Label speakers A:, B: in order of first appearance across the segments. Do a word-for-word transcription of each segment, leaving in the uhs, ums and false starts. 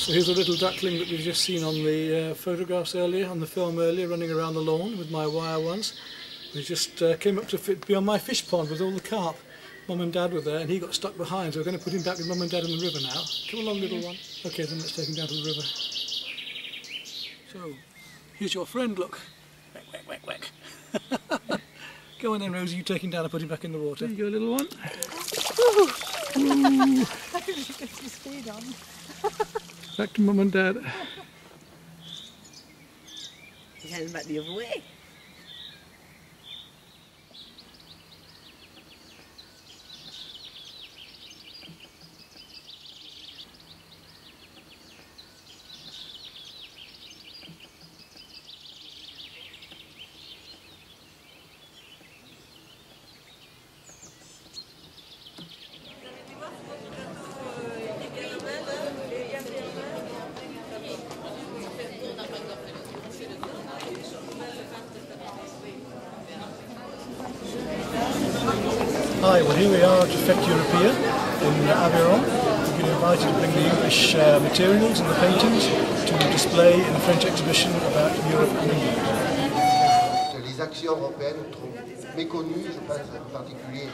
A: So here's a little duckling that we've just seen on the uh, photographs earlier, on the film earlier, running around the lawn with my wire ones. We just uh, came up to fit, be on my fish pond with all the carp. Mum and Dad were there and he got stuck behind, so we're going to put him back with Mum and Dad in the river now. Come along, little one. Okay, then let's take him down to the river. So, here's your friend, look. Whack, whack, whack, whack. Go on then, Rosie, you take him down and put him back in the water. There you go, little one. Ooh.
B: I think she gets his speed on.
A: Back to Mum and Dad.
B: He's heading back the other way.
A: Hi, well here we are at Fête Européenne in Aveyron. We've been invited to bring the English uh, materials and the paintings to display in a French exhibition about Europe and England.
C: Les actions européennes trop méconnues, je pense en particulier.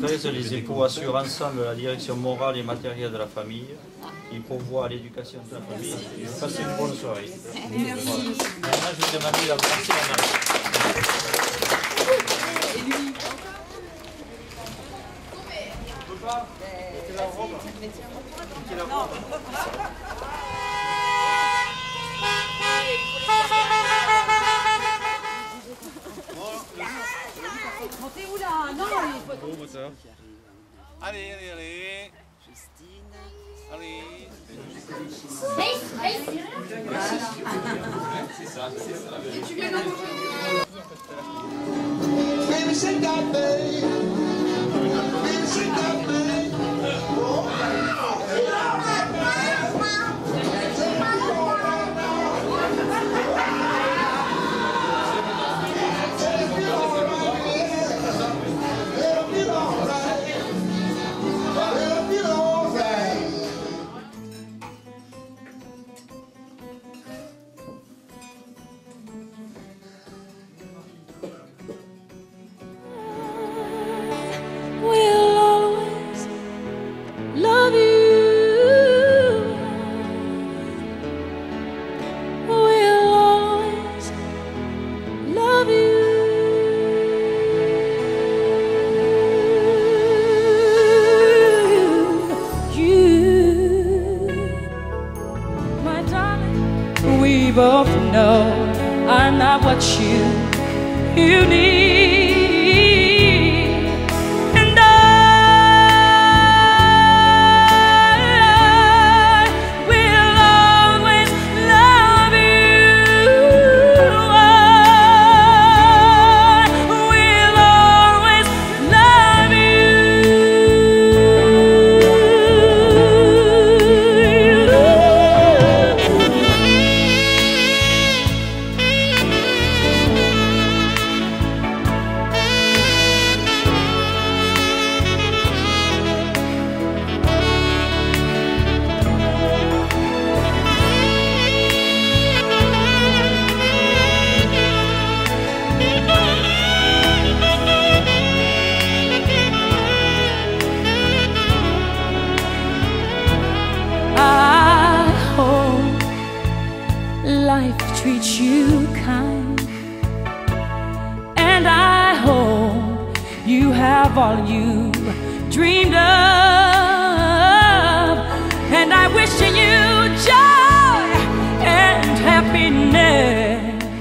D: treize, les époux assurent ensemble la direction morale et matérielle de la famille. Ils pourvoient à l'éducation de la famille. Passez une bonne soirée. Merci. Voilà. Maintenant, je vais demander la pensée en
E: Montez où là? Non, il faut...
F: Gros moteur. Allez, allez, allez. Justine. Allez. C'est ça, c'est ça. Et tu viens
C: Baby, shake that baby. Baby, shake that baby. Oh,
G: we both know I'm not what you, you need. And I will always love you. I will always love life treats you kind, and I hope you have all you dreamed of, and I wish you joy and happiness.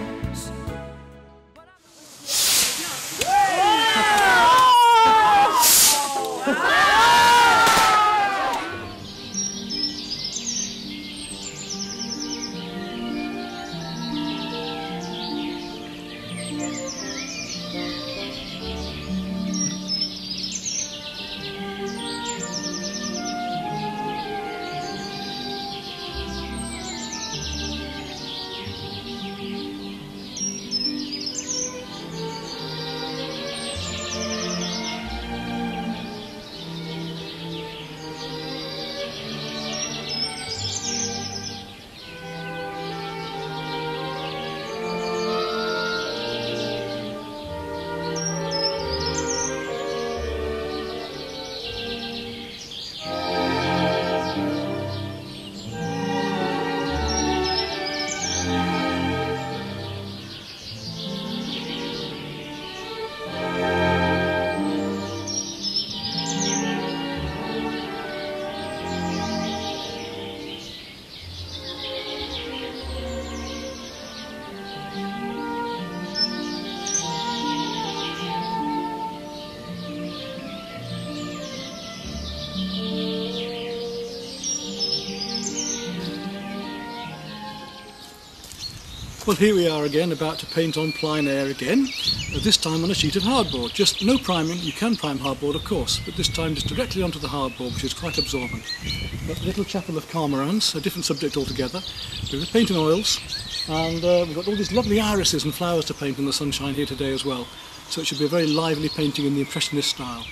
A: Well, here we are again, about to paint on plein air again, uh, this time on a sheet of hardboard. Just no priming. You can prime hardboard, of course, but this time just directly onto the hardboard, which is quite absorbent. Got the little chapel of cormorants, a different subject altogether. We've got painting oils, and uh, we've got all these lovely irises and flowers to paint in the sunshine here today as well. So it should be a very lively painting in the Impressionist style.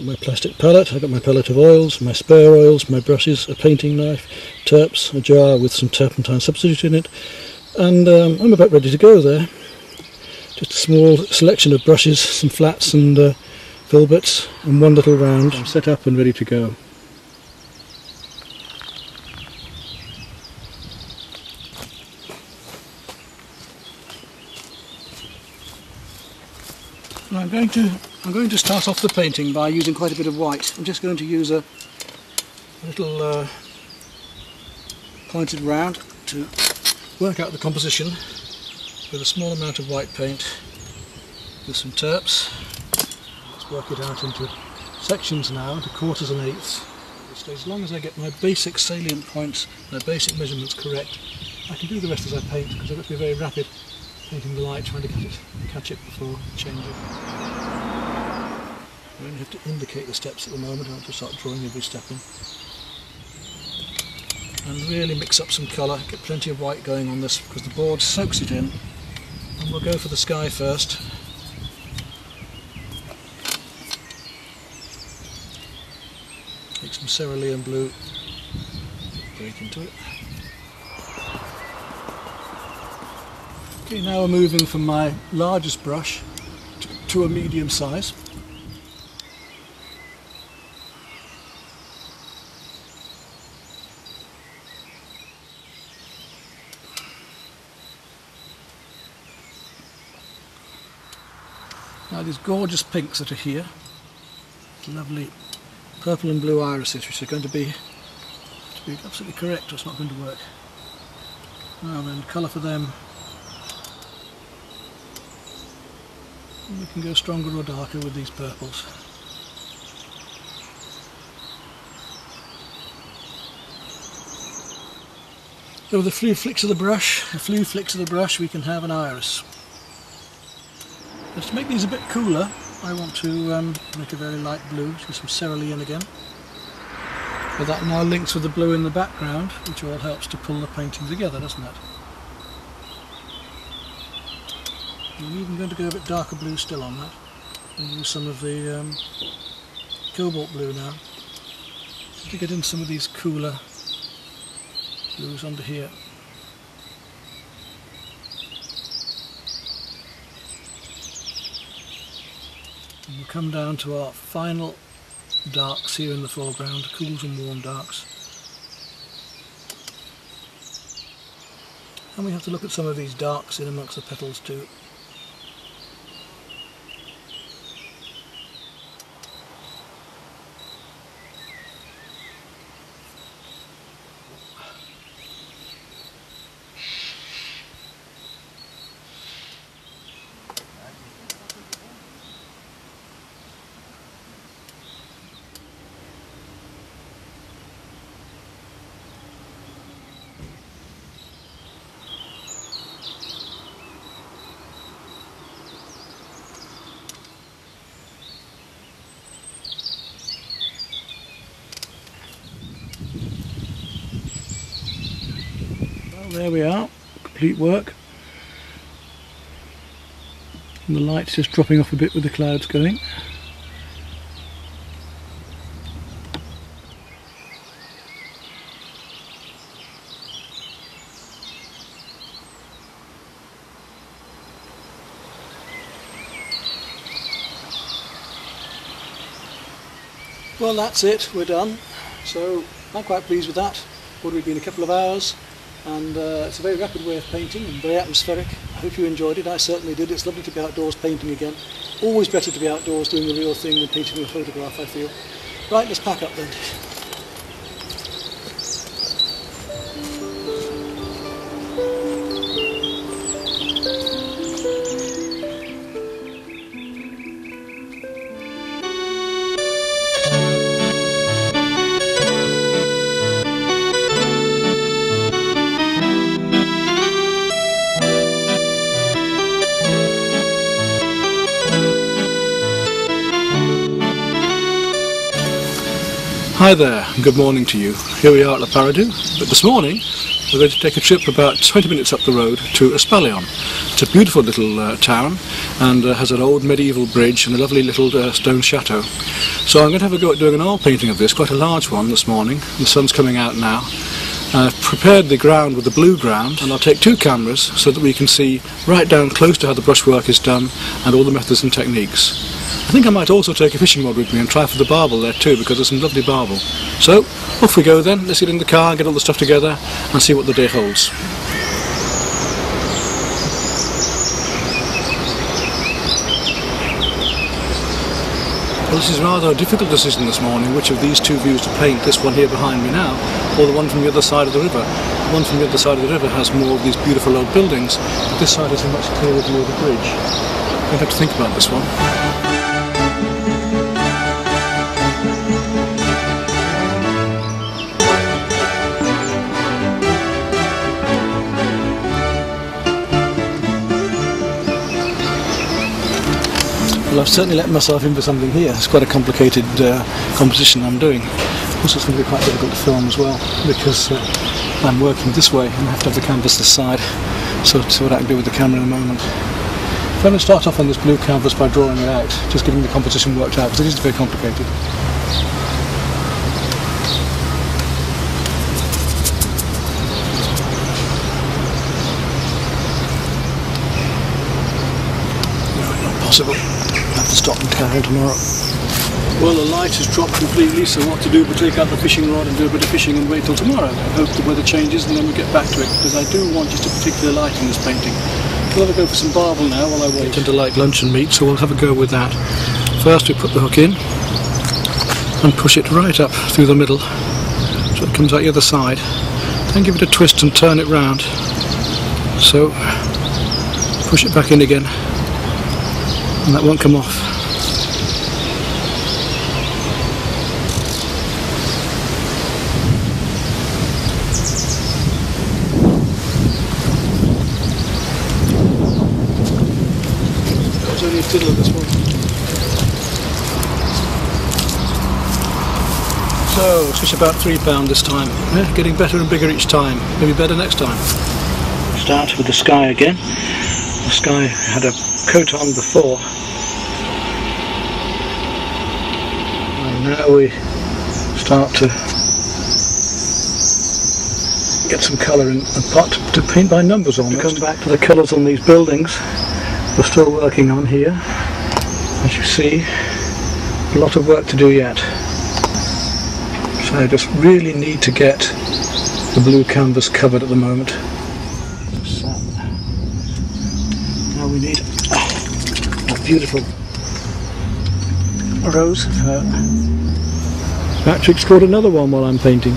A: my plastic palette, I've got my palette of oils, my spare oils, my brushes, a painting knife, terps, a jar with some turpentine substitute in it, and um, I'm about ready to go there. Just a small selection of brushes, some flats and uh, filberts, and one little round. I'm set up and ready to go. Now I'm going to I'm going to start off the painting by using quite a bit of white. I'm just going to use a, a little uh, pointed round to work out the composition with a small amount of white paint with some terps. Let's work it out into sections now, into quarters and eighths. So as long as I get my basic salient points, my basic measurements correct, I can do the rest as I paint, because I've got to be very rapid painting the light, trying to catch it, catch it before changing. I only have to indicate the steps at the moment. I have to start drawing every step in. And really mix up some colour, get plenty of white going on this because the board soaks it in. And we'll go for the sky first. Take some cerulean blue, break into it. Okay, now we're moving from my largest brush to, to a medium size. Now these gorgeous pinks that are here, lovely purple and blue irises, which are going to be, to be absolutely correct or it's not going to work. Now then, colour for them. We can go stronger or darker with these purples. So with a few flicks of the brush, a few flicks of the brush, we can have an iris. But to make these a bit cooler, I want to um, make a very light blue, with some cerulean again. But that now links with the blue in the background, which all helps to pull the painting together, doesn't it? I'm even going to go a bit darker blue still on that, and use some of the um, cobalt blue now, to get in some of these cooler blues under here. And we'll come down to our final darks here in the foreground, cools and warm darks. And we have to look at some of these darks in amongst the petals too. There we are, complete work. And the light's just dropping off a bit with the clouds going. Well, that's it, we're done. So I'm quite pleased with that. Would have been a couple of hours. And uh, it's a very rapid way of painting and very atmospheric. I hope you enjoyed it. I certainly did. It's lovely to be outdoors painting again. Always better to be outdoors doing the real thing than painting a photograph, I feel. Right, let's pack up then. Hi there, and good morning to you. Here we are at the Paradou, but this morning we're going to take a trip about twenty minutes up the road to Aveyron. It's a beautiful little uh, town and uh, has an old medieval bridge and a lovely little uh, stone chateau. So I'm going to have a go at doing an oil painting of this, quite a large one this morning. The sun's coming out now. I've prepared the ground with the blue ground, and I'll take two cameras so that we can see right down close to how the brushwork is done and all the methods and techniques. I think I might also take a fishing rod with me and try for the barbel there too, because there's some lovely barbel. So, off we go then. Let's get in the car, get all the stuff together and see what the day holds. Well, this is rather a difficult decision this morning, which of these two views to paint, this one here behind me now, or the one from the other side of the river. The one from the other side of the river has more of these beautiful old buildings, but this side has a much clearer view of the bridge. I'm going to have to think about this one. Well, I've certainly let myself in for something here. It's quite a complicated uh, composition I'm doing. Also, it's going to be quite difficult to film as well, because uh, I'm working this way and I have to have the canvas this side. So, to see what I can do with the camera in a moment. I'm going to start off on this blue canvas by drawing it out, just getting the composition worked out, because it is very complicated. No, not possible. I have to stop and carry tomorrow. Well, the light has dropped completely, so what to do but take out the fishing rod and do a bit of fishing and wait till tomorrow. I hope the weather changes and then we'll get back to it, because I do want just a particular light in this painting. We'll have a go for some barbel now while I wait. I tend to like luncheon meat, so we'll have a go with that. First we put the hook in and push it right up through the middle so it comes out the other side. Then give it a twist and turn it round. So push it back in again and that won't come off. Fiddle this one. So it's about three pound this time. Yeah, getting better and bigger each time. Maybe better next time. Start with the sky again. The sky had a coat on before, and now we start to get some colour and part to paint by numbers almost. We come back to the colours on these buildings. We're still working on here. As you see, a lot of work to do yet. So I just really need to get the blue canvas covered at the moment. So, now we need oh, a beautiful rose. Uh, Patrick's caught another one while I'm painting.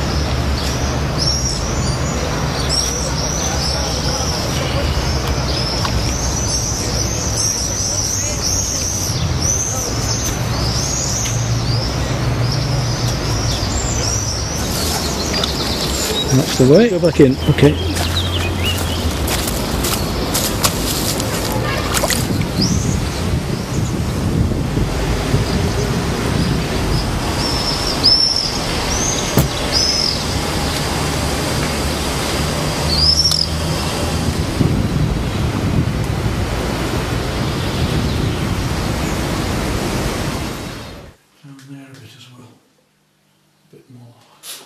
A: That's the way. Go back in. Okay. Down there a bit as well. A bit more.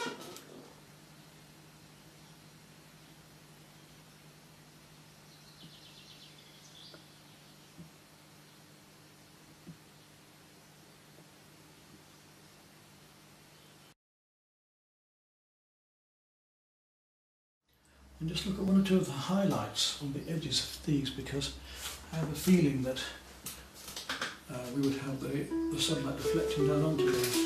A: And just look at one or two of the highlights on the edges of these, because I have a feeling that uh, we would have the, the sunlight reflecting down onto those.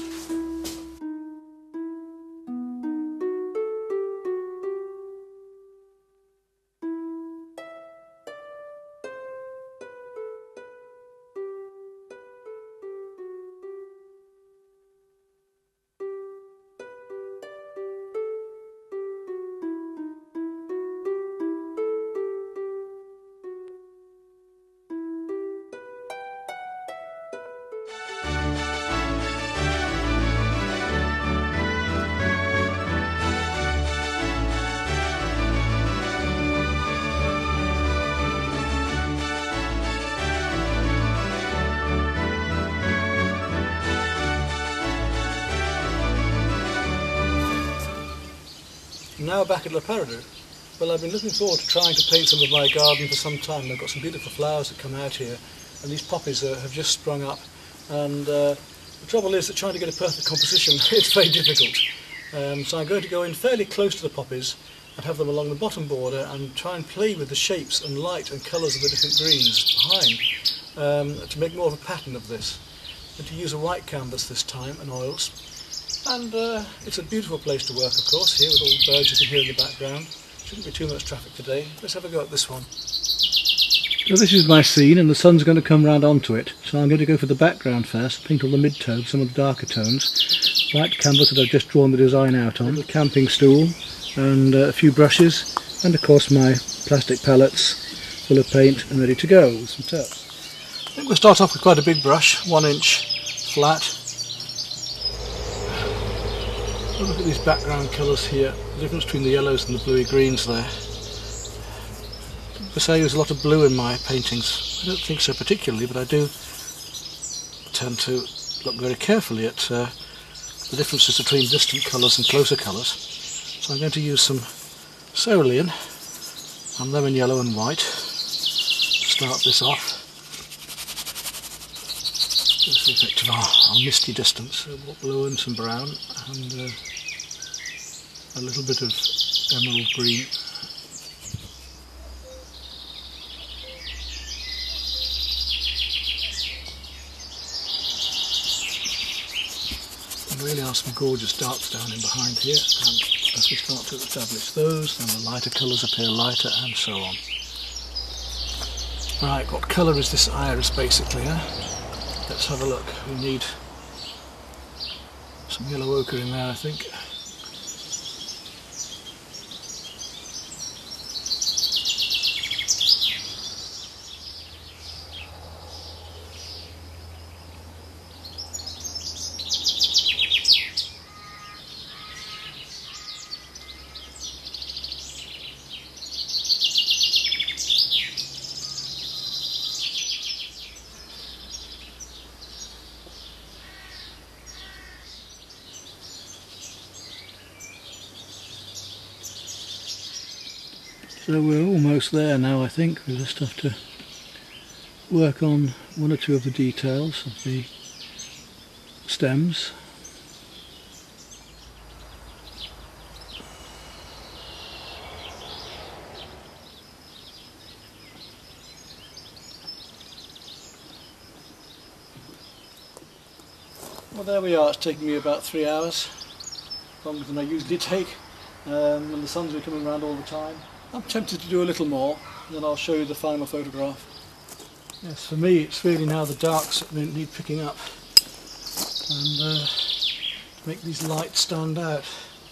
A: Now back at the Paradou. Well, I've been looking forward to trying to paint some of my garden for some time. I've got some beautiful flowers that come out here, and these poppies uh, have just sprung up. And uh, the trouble is that trying to get a perfect composition is very difficult. Um, so I'm going to go in fairly close to the poppies and have them along the bottom border and try and play with the shapes and light and colours of the different greens behind um, to make more of a pattern of this. And to use a white canvas this time and oils. And uh, it's a beautiful place to work, of course, here with all the birds you can hear in the background. Shouldn't be too much traffic today. Let's have a go at this one. So this is my scene, and the sun's going to come round onto it. So I'm going to go for the background first, paint all the mid-tones, some of the darker tones. White canvas that I've just drawn the design out on, a camping stool, and uh, a few brushes, and of course my plastic palettes full of paint and ready to go with some turps. I think we'll start off with quite a big brush, one inch flat. Look at these background colours here, the difference between the yellows and the bluey greens there. I say there's a lot of blue in my paintings. I don't think so particularly, but I do tend to look very carefully at uh, the differences between distant colours and closer colours. So I'm going to use some cerulean and lemon yellow and white to start this off. Just the effect of our, our misty distance, so blue and some brown and uh, a little bit of emerald green. There really are some gorgeous darks down in behind here, and as we start to establish those, then the lighter colours appear lighter and so on. Right, what colour is this iris basically, eh? Let's have a look. We need some yellow ochre in there, I think. So we're almost there now, I think. We just have to work on one or two of the details of the stems. Well, there we are. It's taking me about three hours, longer than I usually take, um, and the sun's been coming around all the time. I'm tempted to do a little more, and then I'll show you the final photograph. Yes, for me it's really now the darks that need picking up, and uh, make these lights stand out.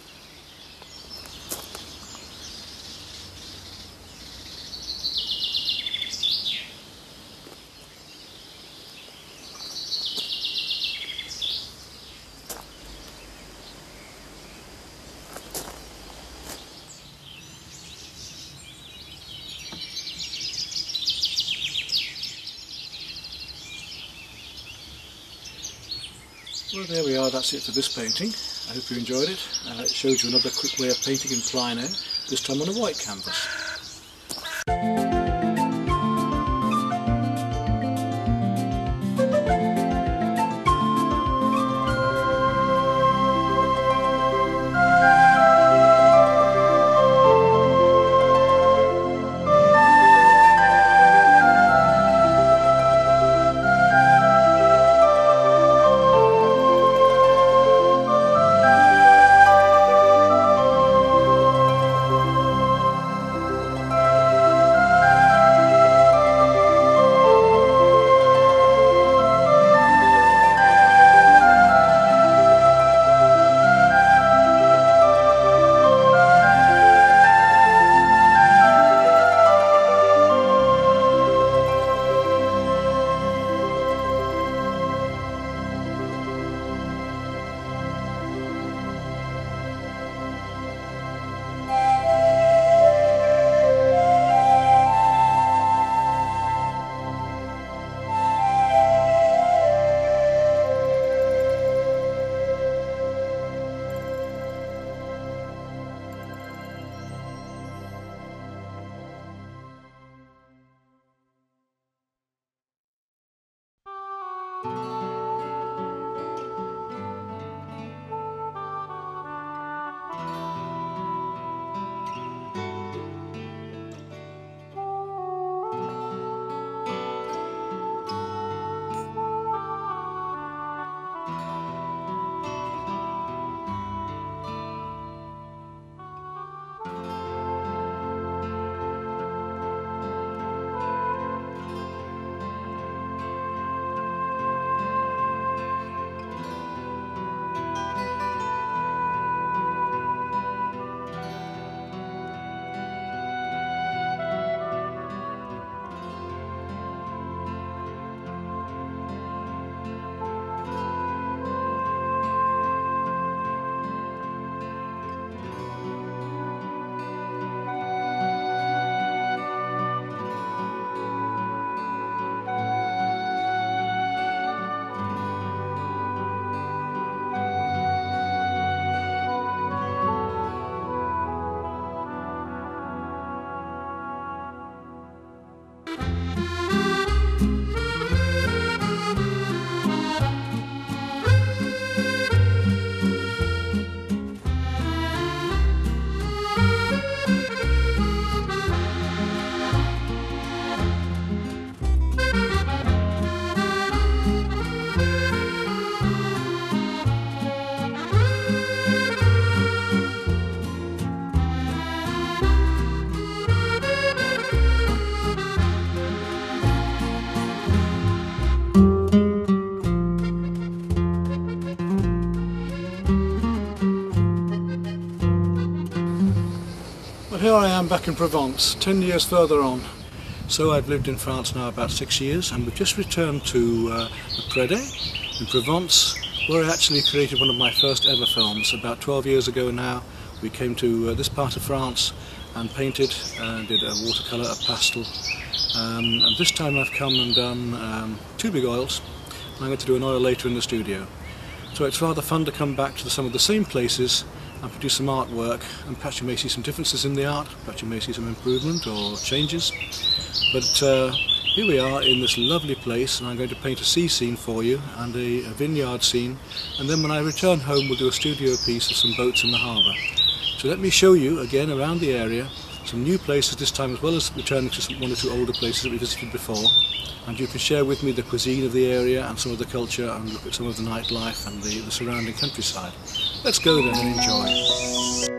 A: Well, there we are, that's it for this painting. I hope you enjoyed it. Uh, it shows you another quick way of painting in plein air, this time on a white canvas. Well, here I am back in Provence, ten years further on. So I've lived in France now about six years, and we've just returned to uh, the Paradou in Provence, where I actually created one of my first ever films. About twelve years ago now, we came to uh, this part of France and painted and did a watercolour, a pastel. Um, and this time I've come and done um, two big oils, and I'm going to do an oil later in the studio. So it's rather fun to come back to some of the same places and produce some artwork, and perhaps you may see some differences in the art, perhaps you may see some improvement or changes. But uh, here we are in this lovely place, and I'm going to paint a sea scene for you and a, a vineyard scene, and then when I return home we'll do a studio piece of some boats in the harbour. So let me show you again around the area, some new places this time, as well as returning to some, one or two older places that we visited before, and you can share with me the cuisine of the area and some of the culture, and look at some of the nightlife and the, the surrounding countryside. Let's go then and enjoy.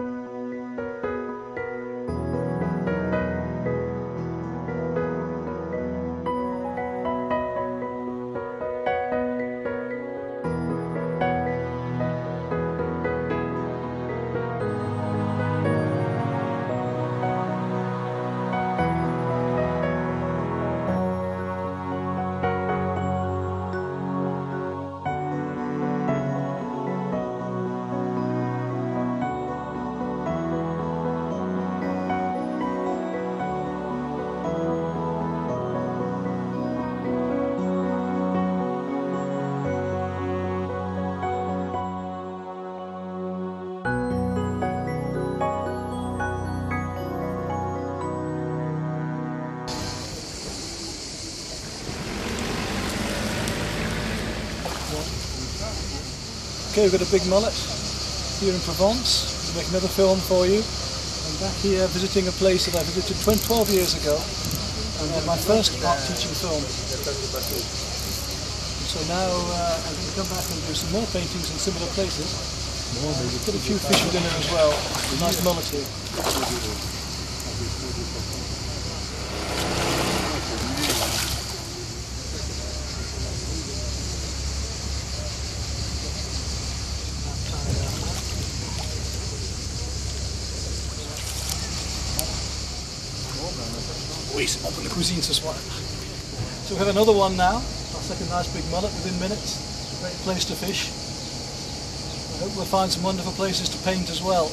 A: Okay, we've got a big mullet here in Provence. We'll make another film for you. I'm back here visiting a place that I visited twelve years ago, and uh, my first art teaching film. And so now uh, I'm going to come back and do some more paintings in similar places. We've got a few fish for dinner as well. A nice mullet here. Oui, c'est bon pour la cuisine ce soir. So we have another one now, our second nice big mullet within minutes. It's a great place to fish. I hope we'll find some wonderful places to paint as well.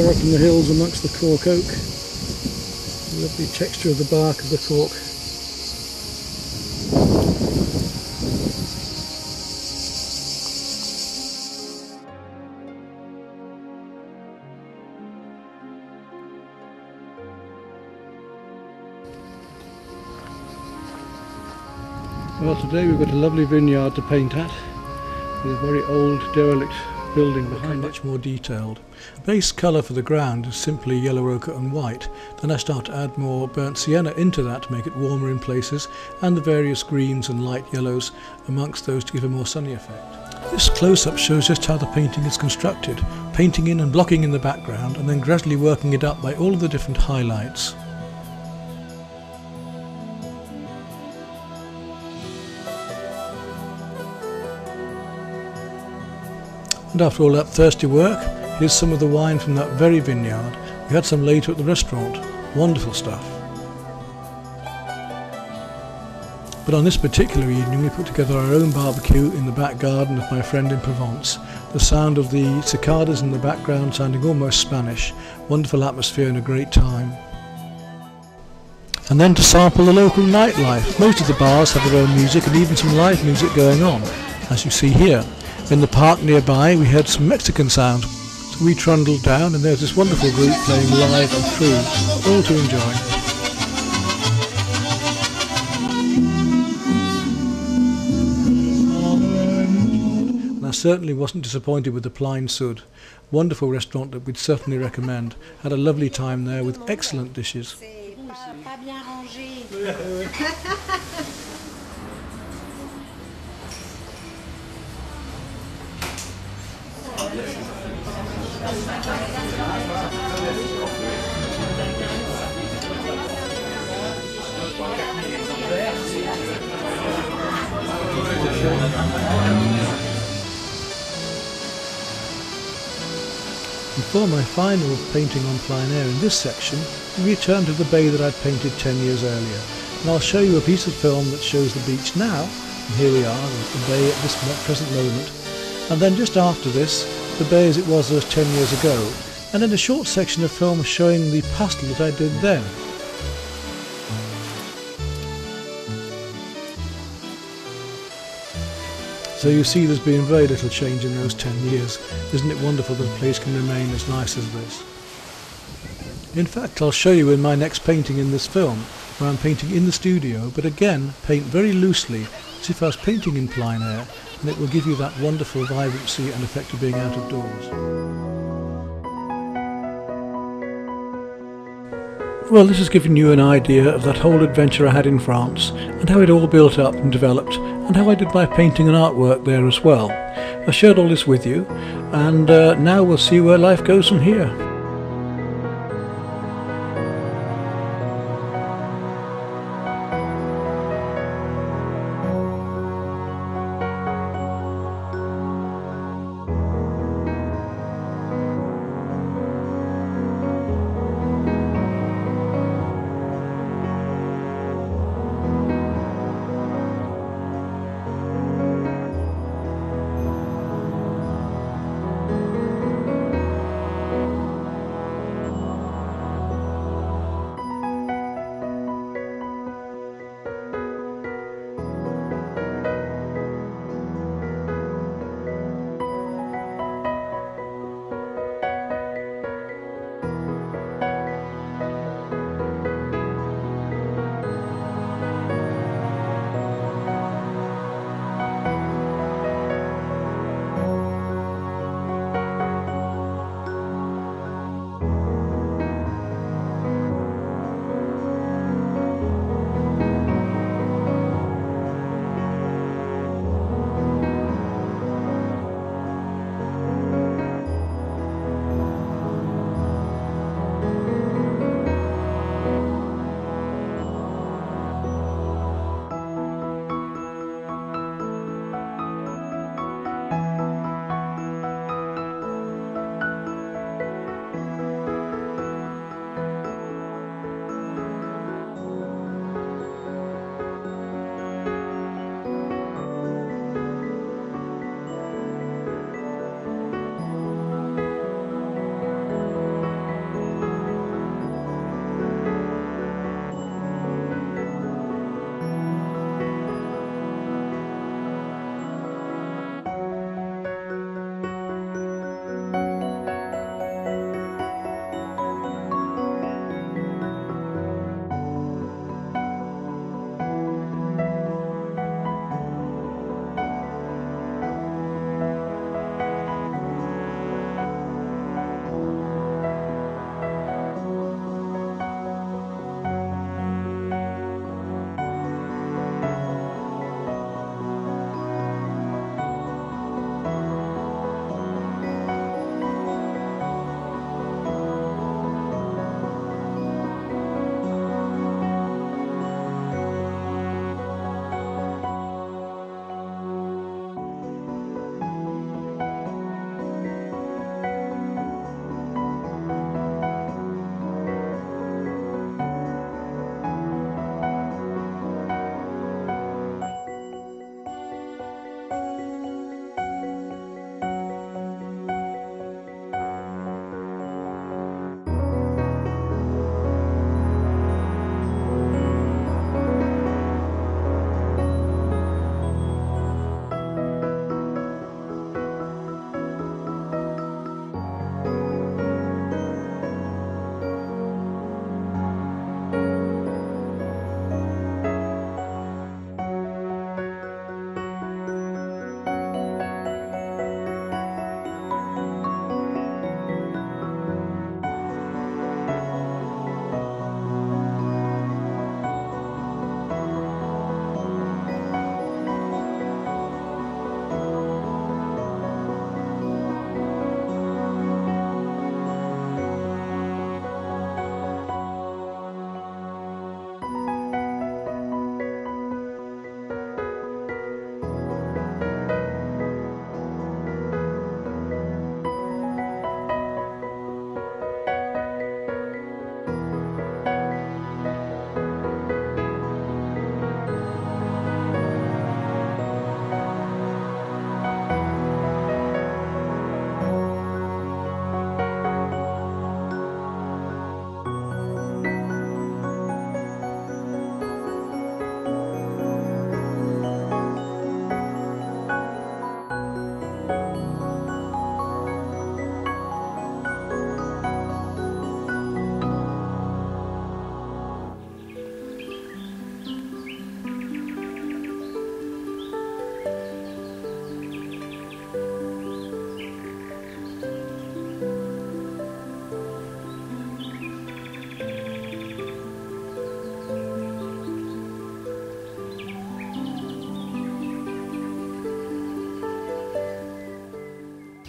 A: right in the hills amongst the cork oak. Lovely texture of the bark of the cork. Well, today we've got a lovely vineyard to paint at, with a very old derelict building behind it. Much more detailed. Base colour for the ground is simply yellow ochre and white. Then I start to add more burnt sienna into that to make it warmer in places, and the various greens and light yellows amongst those to give a more sunny effect. This close-up shows just how the painting is constructed, painting in and blocking in the background and then gradually working it up by all of the different highlights. And after all that thirsty work, here's some of the wine from that very vineyard. We had some later at the restaurant. Wonderful stuff. But on this particular evening we put together our own barbecue in the back garden of my friend in Provence. The sound of the cicadas in the background sounding almost Spanish. Wonderful atmosphere and a great time. And then to sample the local nightlife. Most of the bars have their own music and even some live music going on, as you see here. In the park nearby we heard some Mexican sound, so we trundled down and there's this wonderful group playing live and free, all to enjoy. And I certainly wasn't disappointed with the Plein Sud. Wonderful restaurant that we'd certainly recommend. Had a lovely time there with excellent dishes. And for my final painting on plein air in this section, we return to the bay that I'd painted ten years earlier. And I'll show you a piece of film that shows the beach now, and here we are, the bay at this present moment. And then just after this, the bay as it was those ten years ago, and then a short section of film showing the pastel that I did then. So you see there's been very little change in those ten years. Isn't it wonderful that a place can remain as nice as this? In fact, I'll show you in my next painting in this film, where I'm painting in the studio, but again, paint very loosely, as if I was painting in plein air, and it will give you that wonderful vibrancy and effect of being out of doors. Well, this has given you an idea of that whole adventure I had in France, and how it all built up and developed, and how I did my painting and artwork there as well. I shared all this with you, and uh, now we'll see where life goes from here.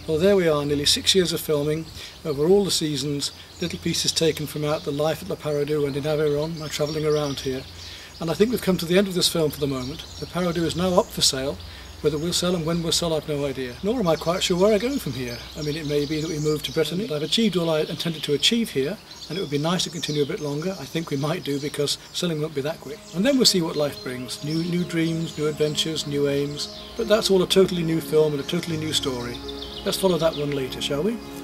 A: Well, there we are, nearly six years of filming over all the seasons, little pieces taken from out the life at the Paradou and in Aveyron, my travelling around here. And I think we've come to the end of this film for the moment. The Paradou is now up for sale. Whether we'll sell and when we'll sell, I've no idea. Nor am I quite sure where I go from here. I mean, it may be that we move to Brittany, but I've achieved all I intended to achieve here, and it would be nice to continue a bit longer. I think we might do, because selling won't be that quick. And then we'll see what life brings. New, new dreams, new adventures, new aims. But that's all a totally new film and a totally new story. Let's follow that one later, shall we?